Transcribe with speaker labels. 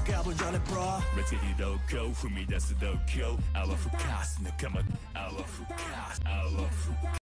Speaker 1: 가본 전에 bro
Speaker 2: Let's get it all go 踏み出す度胸泡吹かす仲間泡吹かす泡吹かす